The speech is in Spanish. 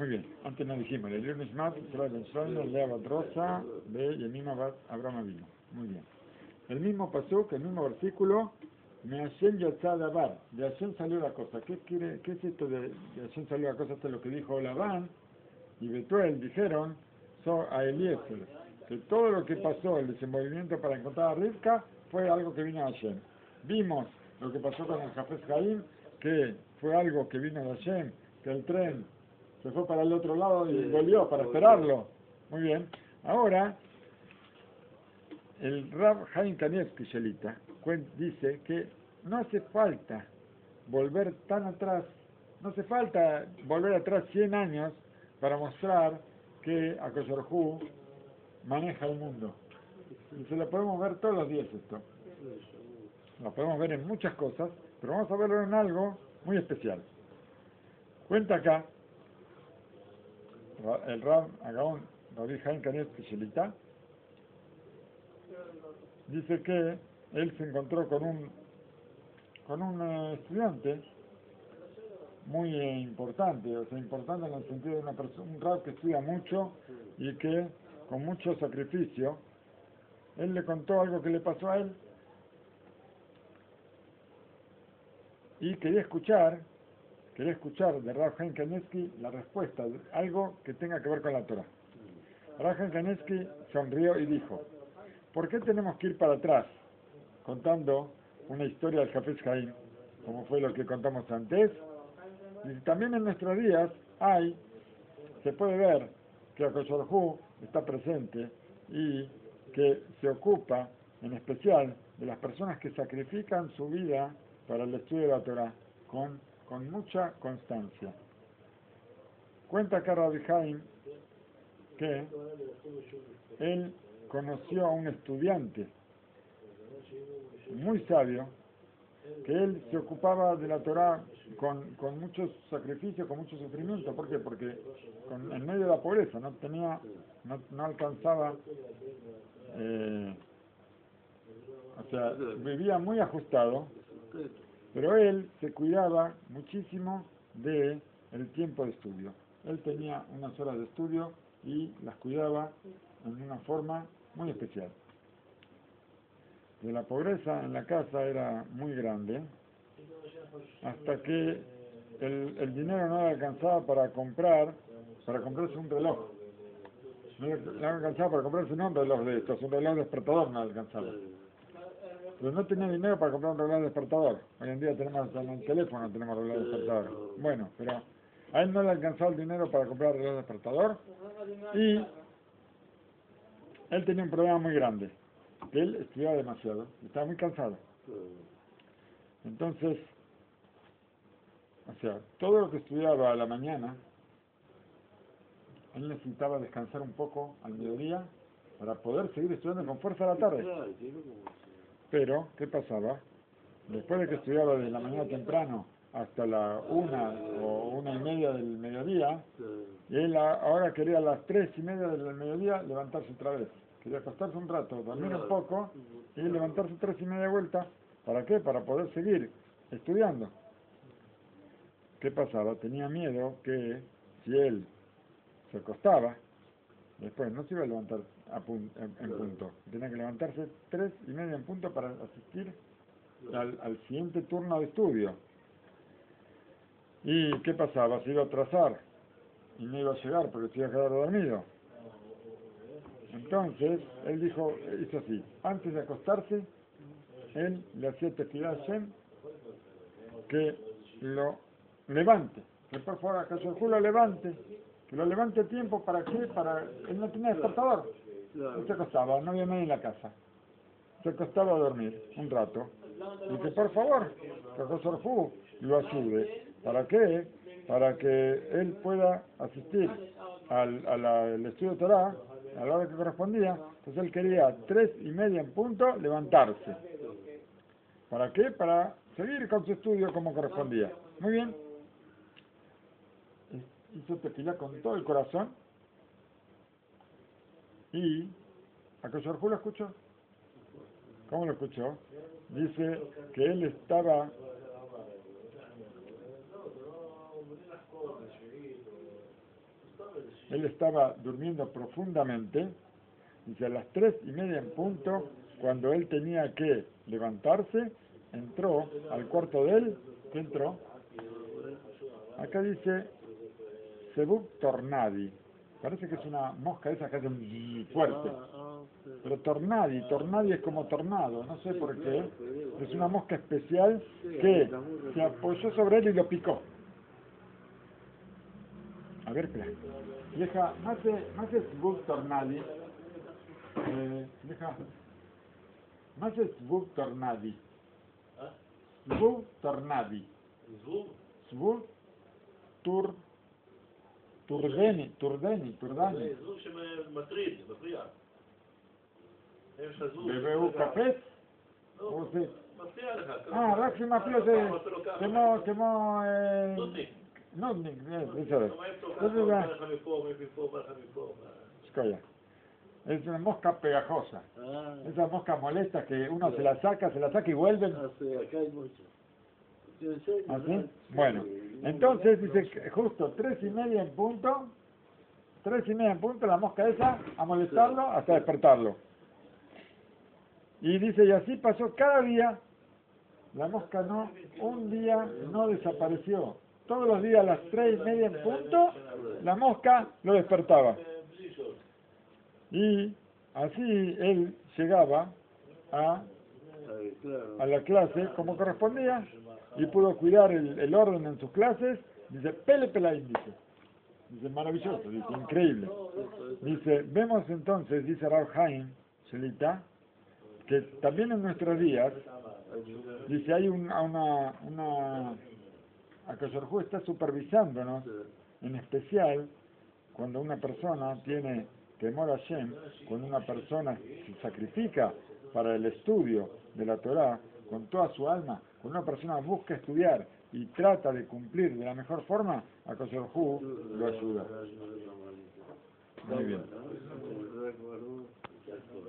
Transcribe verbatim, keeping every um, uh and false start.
Muy bien, antes nos dijimos, el León Ishmat, Israel Ben Shlomo, Lea Bat Rosa, de Yemima Bat Abraham Avinu. Muy bien. El mismo pasuk, el mismo versículo, Me Hashem Yatzad Abar, de Hashem salió la cosa. ¿Qué quiere, qué es esto de, de Hashem salió la cosa? Esto es lo que dijo Labán y Betuel, dijeron so, a Eliezer, que todo lo que pasó, el desenvolvimiento para encontrar a Rivka, fue algo que vino de Hashem. Vimos lo que pasó con el Jafes Jaim, que fue algo que vino de Hashem, que el tren se fue para el otro lado y volvió para esperarlo. Muy bien. Ahora, el Rab Haim Kanievski Shelita dice que no hace falta volver tan atrás, no hace falta volver atrás cien años para mostrar que Akadosh Baruj Hu maneja el mundo. Y se lo podemos ver todos los días esto. Lo podemos ver en muchas cosas, pero vamos a verlo en algo muy especial. Cuenta acá el Rab Agaón Rabbi Haim Kanievski Shelita, dice que él se encontró con un con un uh, estudiante muy eh, importante, o sea, importante en el sentido de una persona, un Rab que estudia mucho y que con mucho sacrificio, él le contó algo que le pasó a él y quería escuchar, quería escuchar de Rab Haim Kanievski la respuesta, algo que tenga que ver con la Torah. Rab Haim Kanievski sonrió y dijo, ¿por qué tenemos que ir para atrás contando una historia del Jafes Jaim, como fue lo que contamos antes? Y también en nuestros días hay, se puede ver que Akadosh Baruj Hu está presente y que se ocupa en especial de las personas que sacrifican su vida para el estudio de la Torah con, con mucha constancia. Cuenta acá Rabbi Haim que él conoció a un estudiante muy sabio, que él se ocupaba de la Torah con, con mucho sacrificio, con mucho sufrimiento. ¿Por qué? Porque con, en medio de la pobreza no tenía, no, no alcanzaba, eh, o sea, vivía muy ajustado, pero él se cuidaba muchísimo de el tiempo de estudio. Él tenía unas horas de estudio y las cuidaba en una forma muy especial. De la pobreza en la casa era muy grande, hasta que el, el dinero no le alcanzaba para comprar, para comprarse un reloj. No le, le alcanzaba para comprarse no un reloj de estos, un reloj despertador no le alcanzaba. Pero no tenía dinero para comprar un reloj despertador. Hoy en día tenemos en el teléfono, tenemos reloj despertador. Bueno, pero a él no le alcanzaba el dinero para comprar el reloj despertador y él tenía un problema muy grande. Que él estudiaba demasiado, estaba muy cansado. Entonces, o sea, todo lo que estudiaba a la mañana, él necesitaba descansar un poco al mediodía para poder seguir estudiando con fuerza a la tarde. Pero, ¿qué pasaba? Después de que estudiaba desde la mañana temprano hasta la una o una y media del mediodía, y él ahora quería a las tres y media del mediodía levantarse otra vez. Quería acostarse un rato, dormir un poco y levantarse tres y media de vuelta. ¿Para qué? Para poder seguir estudiando. ¿Qué pasaba? Tenía miedo que si él se acostaba, después no se iba a levantar a pun en, en punto. Tenía que levantarse tres y media en punto para asistir al, al siguiente turno de estudio. ¿Y qué pasaba? Se iba a atrasar y no iba a llegar porque se iba a quedar dormido. Entonces, él dijo, hizo así, antes de acostarse, él le hacía tefilá a Hashem que lo levante, que por favor a Akadosh Baruj Hu lo levante, que lo levante a tiempo. ¿Para qué? Para, él no tenía despertador, él se acostaba, no había nadie en la casa, se acostaba a dormir un rato, y que por favor, que Akadosh Baruj Hu lo ayude. ¿Para qué? Para que él pueda asistir al, al, al estudio de Torah a la hora que correspondía. Entonces él quería tres y media en punto levantarse. ¿Para qué? Para seguir con su estudio como correspondía. Muy bien. Hizo tefilá con todo el corazón y Akadosh Baruj Hu lo escuchó. ¿Cómo lo escuchó? Dice que él estaba él estaba durmiendo profundamente, dice a las tres y media en punto, cuando él tenía que levantarse, entró al cuarto de él, ¿qué entró? Acá dice Sebub Tornadi, parece que es una mosca esa que hace un fuerte, pero Tornadi, Tornadi es como tornado, no sé por qué, es una mosca especial que se apoyó sobre él y lo picó. A ver, espera. Deja, más es Sebub Tornadi, eh, deja, más es Sebub Tornadi, Sebub Tornadi, Sebub Tur טורדני, טורדני, טורדני. זבוב שמטריד, מפריע. והוא קפץ? או זה? מפריע לך. אה, רק שמפריע זה כמו, כמו... נודניק, זה בסדר. זה זה... Escoya. Es una mosca pegajosa. Esa mosca molesta que uno se la saca, se la saca y vuelven. ¿Así? Bueno, entonces dice que justo tres y media en punto, tres y media en punto la mosca esa a molestarlo hasta despertarlo. Y dice, y así pasó cada día, la mosca no, un día no desapareció. Todos los días a las tres y media en punto, la mosca lo despertaba. Y así él llegaba a, a la clase como correspondía, y pudo cuidar el, el orden en sus clases. Dice, Pele Pelaín, dice. Dice, maravilloso, dice, increíble. Dice, vemos entonces, dice Rav Haim, Shelita, que también en nuestros días, dice, hay un, una, una, Akadosh Hu está supervisándonos, en especial, cuando una persona tiene temor a Hashem, cuando una persona se sacrifica para el estudio de la Torah, con toda su alma, cuando una persona busca estudiar y trata de cumplir de la mejor forma, Akadosh Hu lo ayuda. Muy bien.